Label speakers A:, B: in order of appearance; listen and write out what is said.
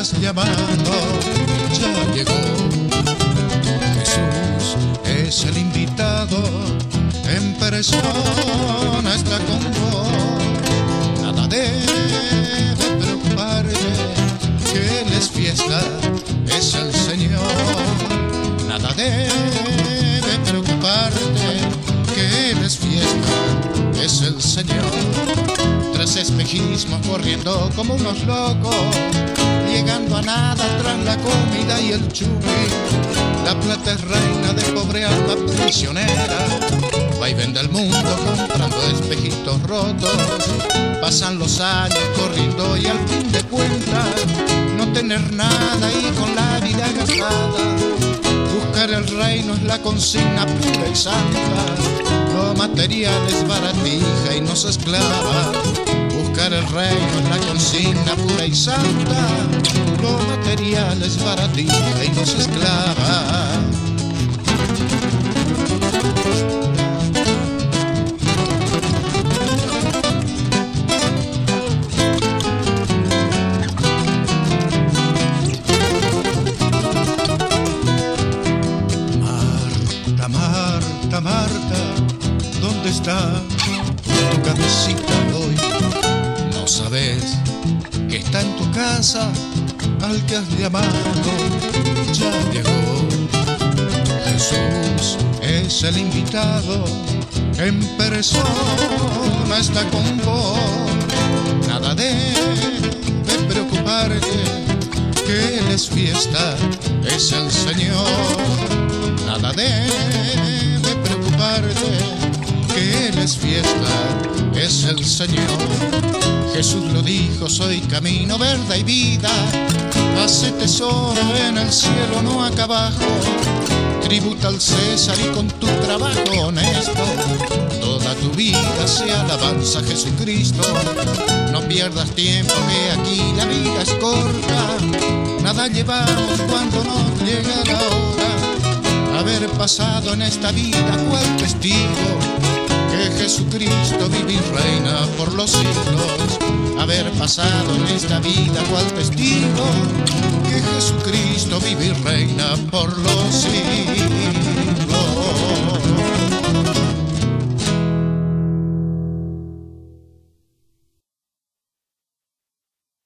A: estás llamando ya llegó. Jesús es el invitado, en persona está con vos. Nada debe preocuparte, que Él es fiesta, es el Señor. Nada debe preocuparte, que Él es fiesta, es el Señor. Tras espejismos corriendo como unos locos, llegando a nada tras la comida y el chupi. La plata es reina de pobre alma prisionera, va y vende el mundo comprando espejitos rotos. Pasan los años corriendo y al fin de cuentas no tener nada y con la vida gastada. Buscar el reino es la consigna pura y santa, lo material es baratija y no se esclava. Buscar el reino es la consigna pura y santa, lo material es baratija y no se esclava. Marta, Marta, ¿dónde está tu cabecita hoy? No sabes que está en tu casa, al que has llamado ya llegó. Jesús es el invitado, en persona está con vos. Nada debe preocuparte, que Él es fiesta, es el Señor. Nada debe preocuparte, que Él es fiesta, es el Señor. Jesús lo dijo, soy camino, verdad y vida. Hace tesoro en el cielo, no acá abajo. Tributa al César y con tu trabajo honesto toda tu vida sea alabanza a Jesucristo. No pierdas tiempo, que aquí la vida es corta. Nada llevamos cuando nos llega la hora. Haber pasado en esta vida, cual testigo que Jesucristo vive y reina por los siglos. Haber pasado en esta vida, cual testigo que Jesucristo vive y reina por los siglos.